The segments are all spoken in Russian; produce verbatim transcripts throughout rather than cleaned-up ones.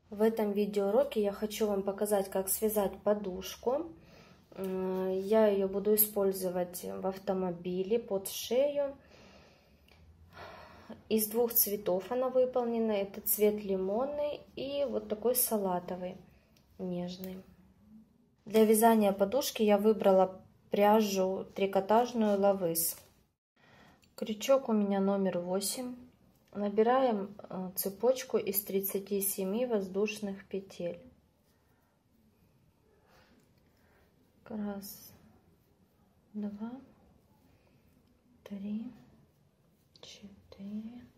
В этом видеоуроке я хочу вам показать, как связать подушку. Я ее буду использовать в автомобиле под шею. Из двух цветов она выполнена. Это цвет лимонный и вот такой салатовый, нежный. Для вязания подушки я выбрала пряжу трикотажную Лавыс. Крючок у меня номер восемь. Набираем цепочку из тридцати семи воздушных петель. Раз, два, три, четыре,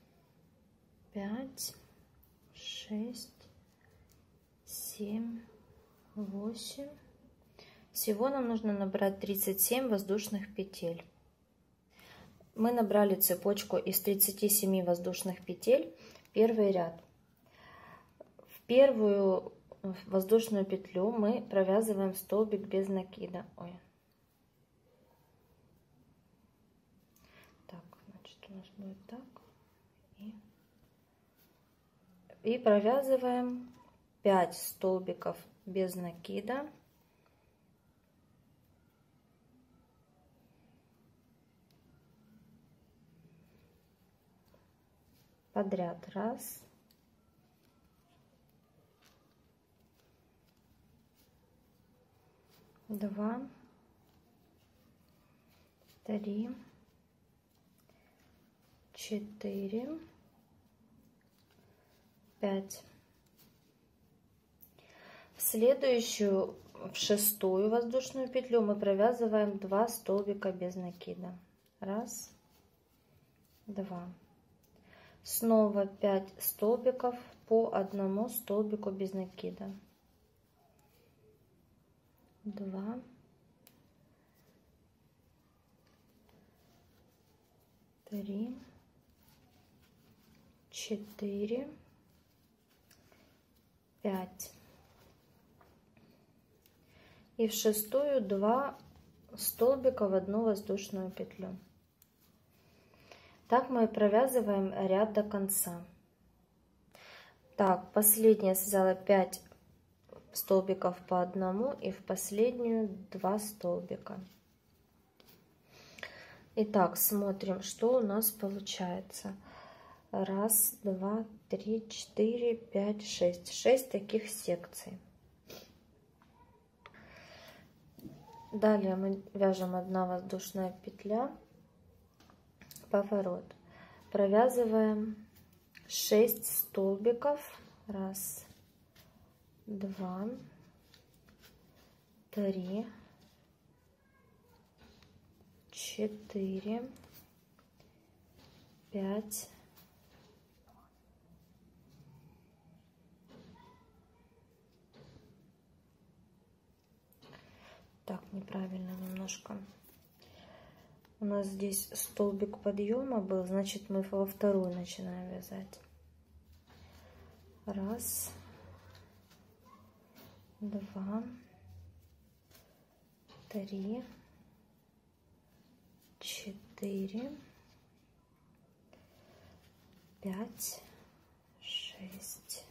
пять, шесть, семь, восемь. Всего нам нужно набрать тридцать семь воздушных петель. Мы набрали цепочку из тридцати семи воздушных петель, первый ряд. В первую воздушную петлю мы провязываем столбик без накида. Ой. Так, значит, у нас будет так. И, и провязываем пять столбиков без накида. Подряд. Раз. Два. Три. Четыре. Пять. В следующую, в шестую воздушную петлю мы провязываем два столбика без накида. Раз. Два. Снова пять столбиков по одному столбику без накида. Два. Три. Четыре. Пять. И в шестую два столбика в одну воздушную петлю. Так мы провязываем ряд до конца. Так, последняя связала пять столбиков по одному и в последнюю два столбика. Итак, смотрим, что у нас получается. Раз, два, три, четыре, пять, шесть. Шесть таких секций. Далее мы вяжем одна воздушная петля. Поворот. Провязываем шесть столбиков. Раз, два, три, четыре, пять, так, неправильно немножко. У нас здесь столбик подъема был, значит, мы во вторую начинаем вязать. Раз, два, три, четыре, пять, шесть.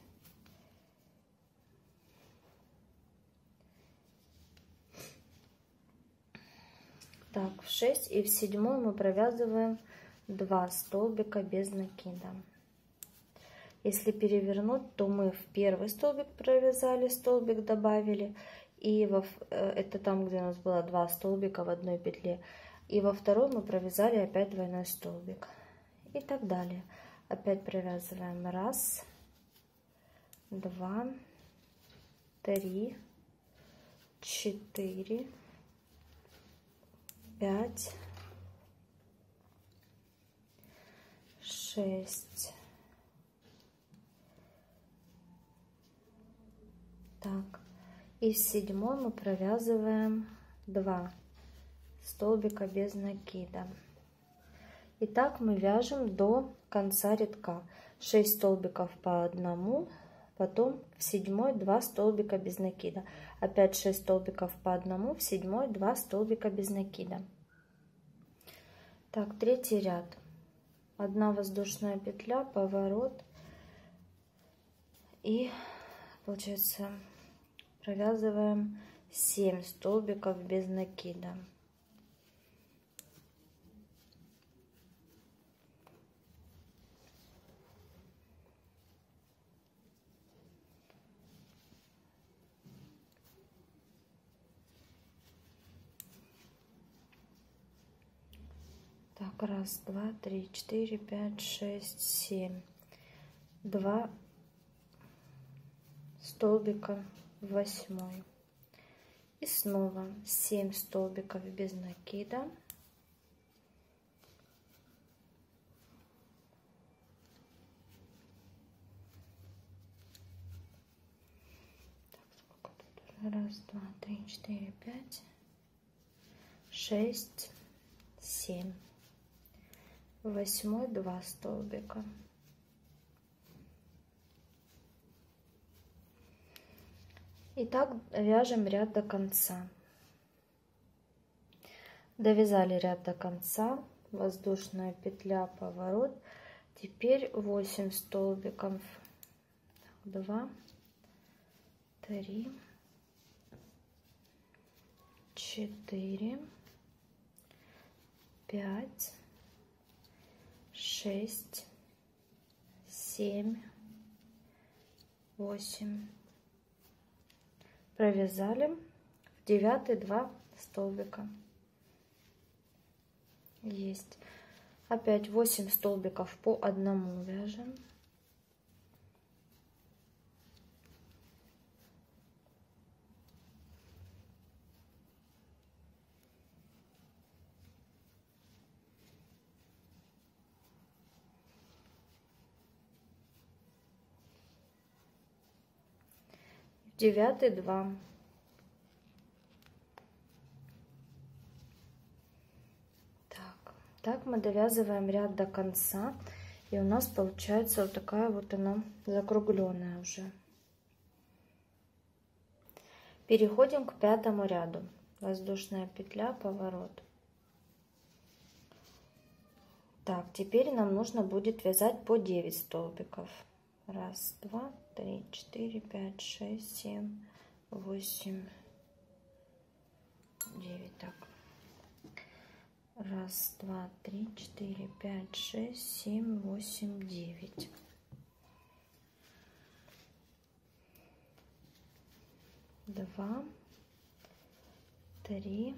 Так, в шесть и в седьмую мы провязываем два столбика без накида. Если перевернуть, то мы в первый столбик провязали, столбик добавили, и во, это там, где у нас было два столбика в одной петле, и во второй мы провязали опять двойной столбик. И так далее. Опять провязываем раз, два, три, четыре, пять, шесть. Так, и в седьмой мы провязываем два столбика без накида. И так мы вяжем до конца рядка. шесть столбиков по одному, потом в седьмой два столбика без накида. Опять шесть столбиков по одному, в седьмой два столбика без накида. Так, третий ряд. Одна воздушная петля, поворот. И получается провязываем семь столбиков без накида. Так, раз, два, три, четыре, пять, шесть, семь. Два столбика в восьмой. И снова семь столбиков без накида. Так, сколько тут? Раз, два, три, четыре, пять, шесть, семь. Восьмой два столбика. И так вяжем ряд до конца. Довязали ряд до конца, воздушная петля, поворот. Теперь восемь столбиков. два, три, четыре, пять, шесть, семь, восемь. Провязали в девятый два столбика. Есть. Опять восемь столбиков по одному вяжем. Девятый два. Так, так мы довязываем ряд до конца, и у нас получается вот такая вот она закругленная уже. Переходим к пятому ряду. Воздушная петля, поворот. Так, теперь нам нужно будет вязать по девять столбиков. Раз, два, три, четыре, пять, шесть, семь, восемь, девять. Так. Раз, два, три, четыре, пять, шесть, семь, восемь, девять. Два, три,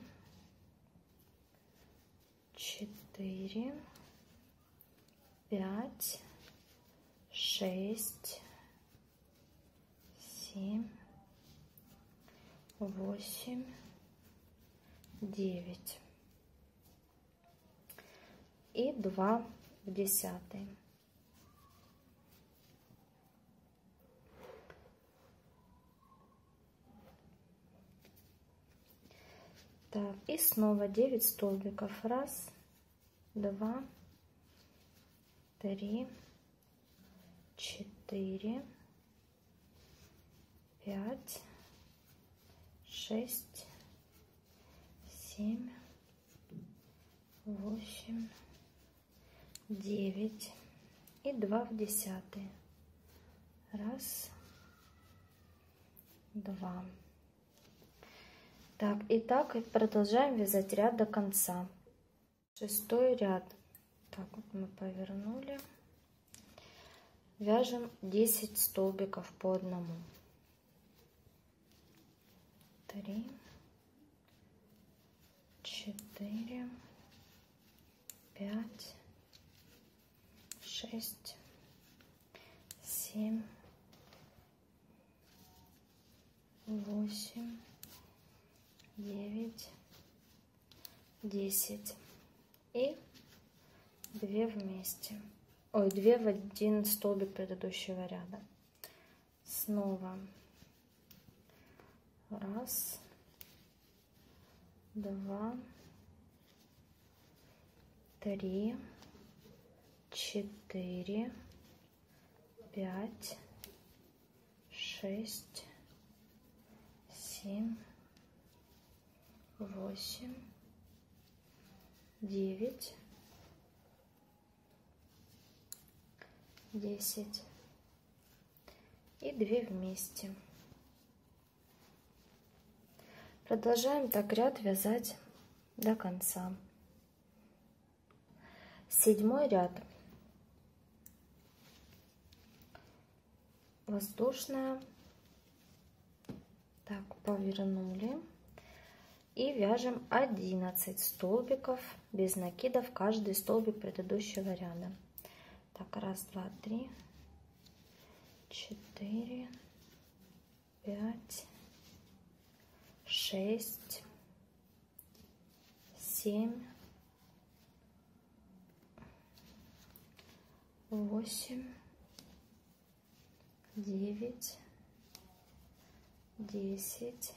четыре, пять, шесть, семь, восемь, девять и два в десятый. Так, и снова девять столбиков. Раз, два, три, четыре, пять, шесть, семь, восемь, девять и два в десятый. Раз, два. Так, и так и продолжаем вязать ряд до конца. Шестой ряд. Так, вот мы повернули. Вяжем десять столбиков по одному. Три, четыре, пять, шесть, семь, восемь, девять, десять и две вместе. Ой, две в один столбик предыдущего ряда. Снова раз, два, три, четыре, пять, шесть, семь, восемь, девять, десять и две вместе. Продолжаем так ряд вязать до конца. Седьмой ряд. Воздушная. Так, повернули. И вяжем одиннадцать столбиков без накида в каждый столбик предыдущего ряда. Так, раз, два, три, четыре, пять, шесть, семь, восемь, девять, десять,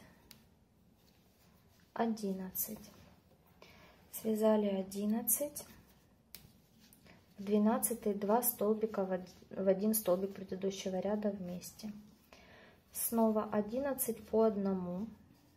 одиннадцать. Связали одиннадцать. В двенадцатый два столбика в один столбик предыдущего ряда вместе. Снова одиннадцать по одному.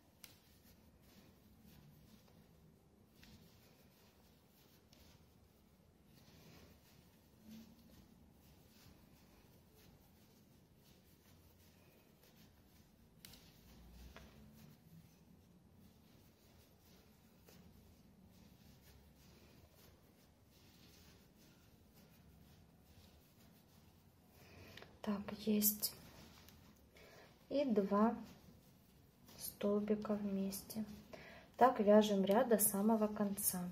Так, есть. И два столбика вместе. Так вяжем ряд до самого конца.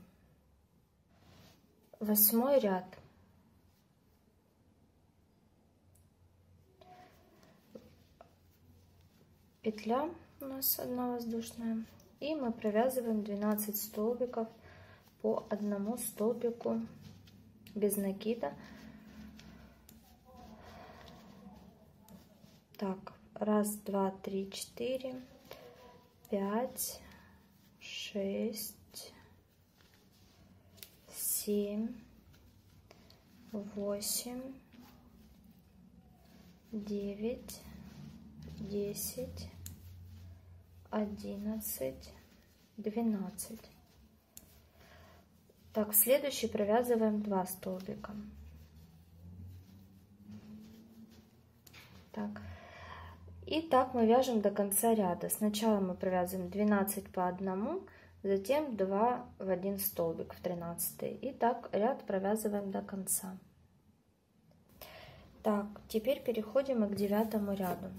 Восьмой ряд. Петля у нас одна воздушная. И мы провязываем двенадцать столбиков по одному столбику без накида. Так, раз, два, три, четыре, пять, шесть, семь, восемь, девять, десять, одиннадцать, двенадцать. Так, следующий провязываем два столбика. Так. И так мы вяжем до конца ряда. Сначала мы провязываем двенадцать по одному, затем два в один столбик в тринадцатый. И так ряд провязываем до конца. Так, теперь переходим мы к девятому ряду.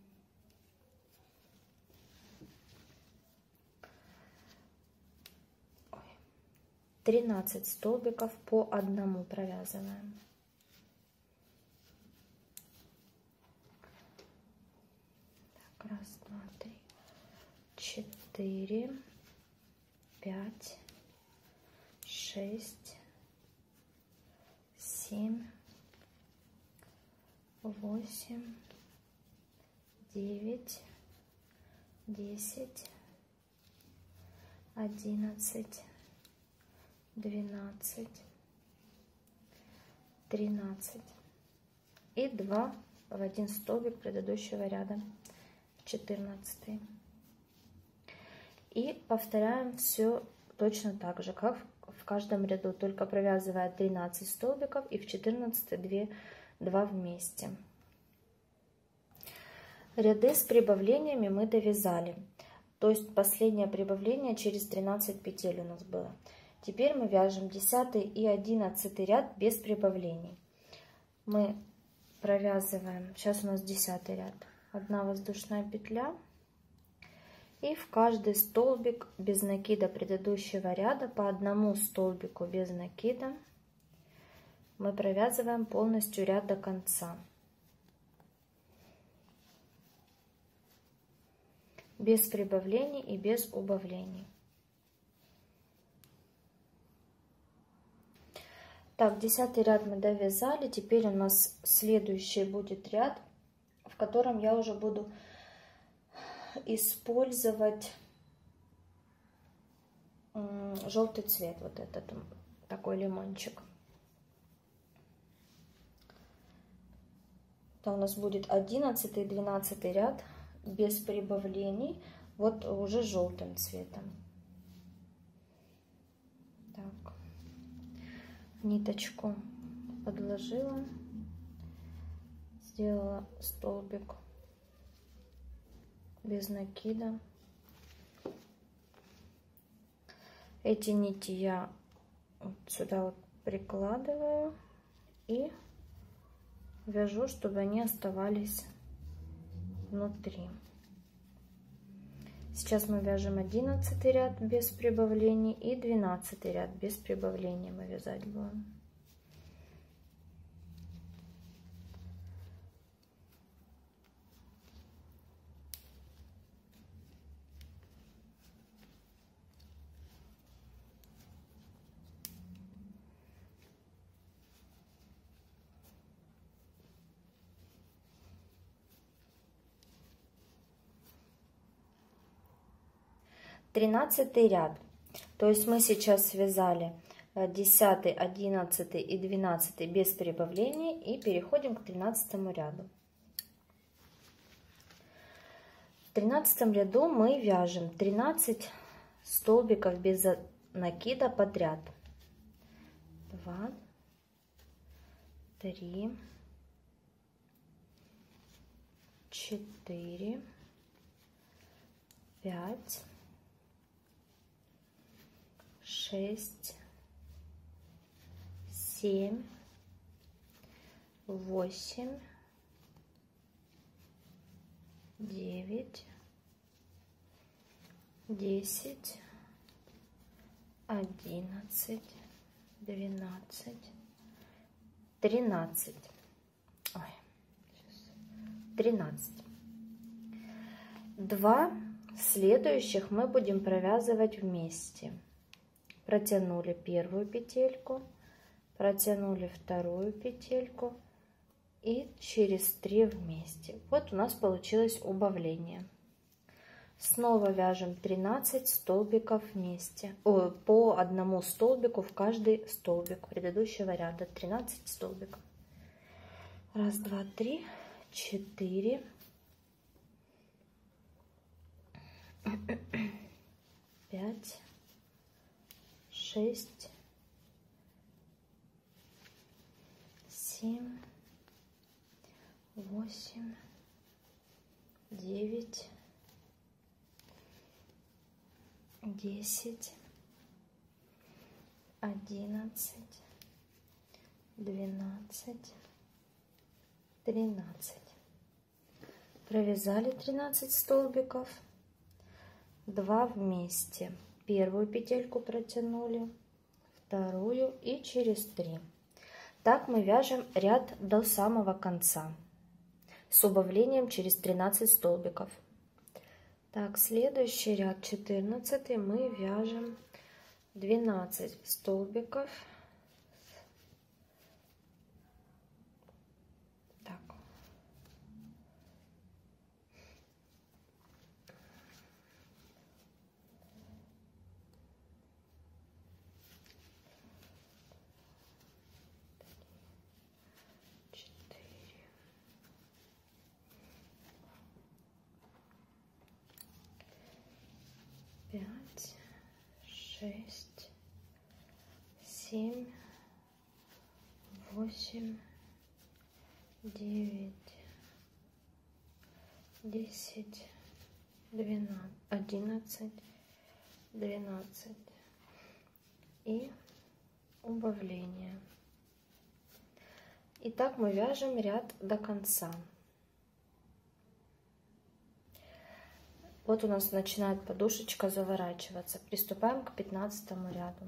тринадцать столбиков по одному провязываем. Раз, два, три, четыре, пять, шесть, семь, восемь, девять, десять, одиннадцать, двенадцать, тринадцать. И два в один столбик предыдущего ряда. четырнадцатый. И повторяем все точно так же, как в каждом ряду, только провязывая тринадцать столбиков и в четырнадцатый два вместе. Ряды с прибавлениями мы довязали, то есть последнее прибавление через тринадцать петель у нас было. Теперь мы вяжем десятый и одиннадцатый ряд без прибавлений. Мы провязываем, сейчас у нас десятый ряд. Одна воздушная петля, и в каждый столбик без накида предыдущего ряда по одному столбику без накида мы провязываем полностью ряд до конца. Без прибавлений и без убавлений. Так, десятый ряд мы довязали. Теперь у нас следующий будет ряд, в котором я уже буду использовать желтый цвет, вот этот такой лимончик. Это у нас будет одиннадцатый, двенадцатый ряд без прибавлений, вот уже желтым цветом. Так, ниточку подложила. сделала столбик без накида. Эти нити я вот сюда вот прикладываю и вяжу, чтобы они оставались внутри. Сейчас мы вяжем одиннадцатый ряд без прибавлений и двенадцатый ряд без прибавлений мы вязать будем. тринадцатый ряд, то есть мы сейчас связали десятый, одиннадцатый и двенадцатый без прибавлений и переходим к тринадцатому ряду. В тринадцатом ряду мы вяжем тринадцать столбиков без накида подряд. два, три, четыре, пять, шесть, семь, восемь, девять, десять, одиннадцать, двенадцать, тринадцать. Ой, тринадцать. Два следующих мы будем провязывать вместе. Протянули первую петельку, протянули вторую петельку и через три вместе. Вот у нас получилось убавление. Снова вяжем тринадцать столбиков вместе, о, по одному столбику в каждый столбик предыдущего ряда. тринадцать столбиков. Раз, два, три, четыре, пять, шесть, семь, восемь, девять, десять, одиннадцать, двенадцать, тринадцать. Провязали тринадцать столбиков, два вместе. Первую петельку протянули, вторую и через три. Так мы вяжем ряд до самого конца с убавлением через тринадцать столбиков. Так, следующий ряд, четырнадцатый, мы вяжем двенадцать столбиков. Так. Пять, шесть, семь, восемь, девять, десять, двенадцать, одиннадцать, двенадцать и убавление. И так мы вяжем ряд до конца. Вот у нас начинает подушечка заворачиваться. Приступаем к пятнадцатому ряду.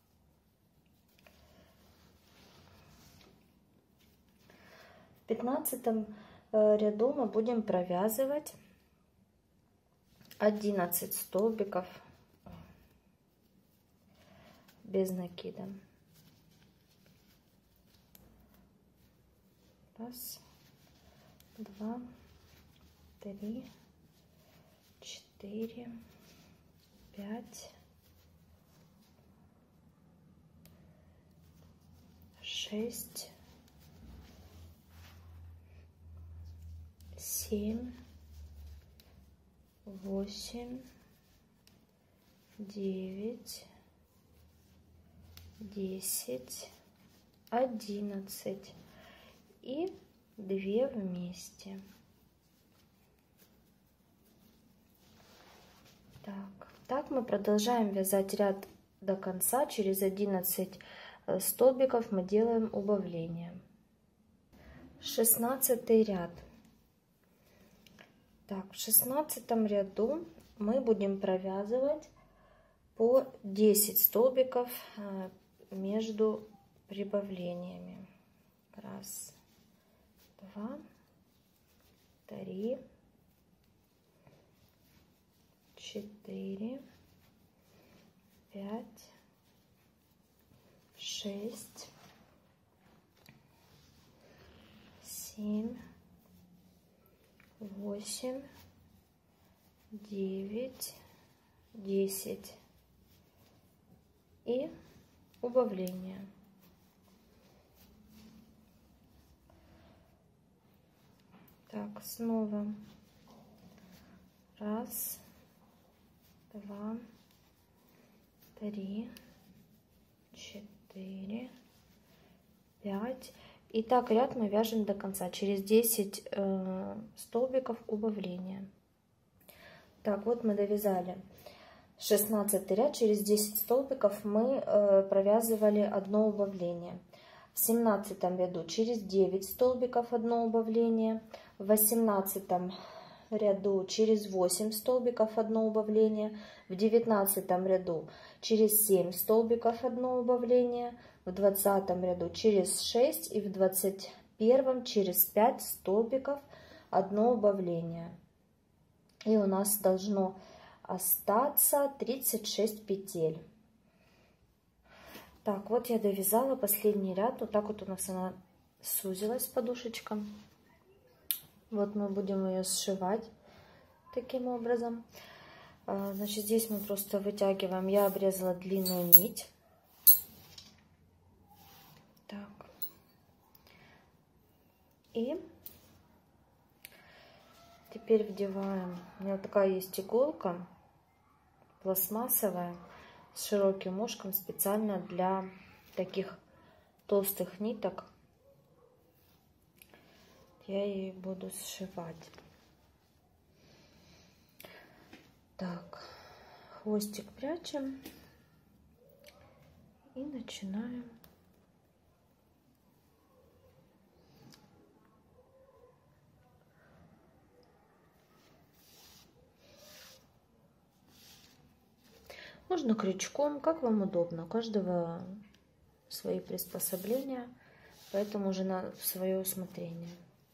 В пятнадцатом ряду мы будем провязывать одиннадцать столбиков без накида. Раз, два, три, четыре, пять, шесть, семь, восемь, девять, десять, одиннадцать. И две вместе. Так, так мы продолжаем вязать ряд до конца. Через одиннадцать столбиков мы делаем убавление. шестнадцатый ряд. Так, в шестнадцатом ряду мы будем провязывать по десять столбиков между прибавлениями. Раз, два, три, четыре, пять, шесть, семь, восемь, девять, десять. И убавление. Так, снова. Раз, два, три, четыре, пять. И так ряд мы вяжем до конца. Через десять э, столбиков убавления. Так, вот мы довязали шестнадцатый ряд. Через десять столбиков мы э, провязывали одно убавление. В семнадцатом ряду через девять столбиков одно убавление. В восемнадцатом ряду через восемь столбиков одно убавление. В девятнадцатом ряду через семь столбиков одно убавление. В двадцатом ряду через шесть и в двадцать первом через пять столбиков одно убавление. И у нас должно остаться тридцать шесть петель. Так, вот я довязала последний ряд. Вот так вот у нас она сузилась, подушечка. Вот мы будем ее сшивать таким образом. Значит, здесь мы просто вытягиваем. Я обрезала длинную нить. Так. И теперь вдеваем. У меня такая есть иголка пластмассовая с широким ушком, специально для таких толстых ниток. Я ее буду сшивать. Так, хвостик прячем и начинаем. Можно крючком, как вам удобно. У каждого свои приспособления, поэтому уже на свое усмотрение.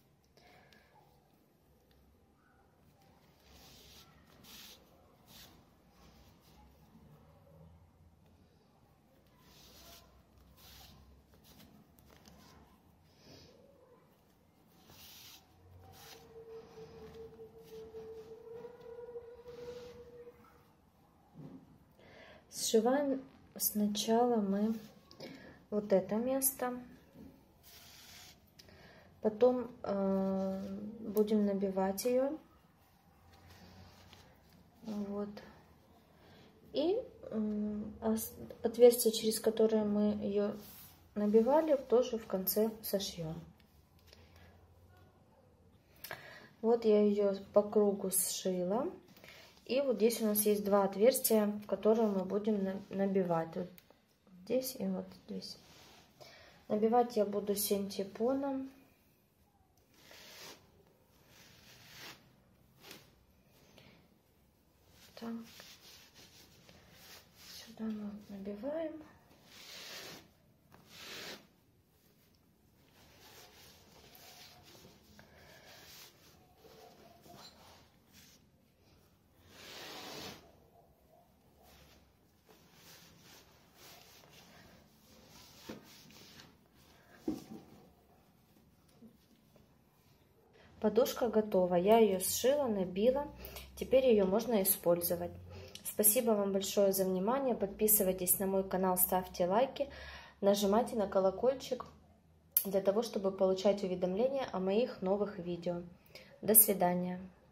Сшиваем сначала мы вот это место, потом э, будем набивать ее, вот, и э, отверстие, через которое мы ее набивали, тоже в конце сошьем. Вот я ее по кругу сшила. И вот здесь у нас есть два отверстия, в которые мы будем набивать. Вот здесь и вот здесь. Набивать я буду синтепоном. Так. Сюда мы набиваем. Подушка готова. Я ее сшила, набила. Теперь ее можно использовать. Спасибо вам большое за внимание. Подписывайтесь на мой канал, ставьте лайки, нажимайте на колокольчик для того, чтобы получать уведомления о моих новых видео. До свидания.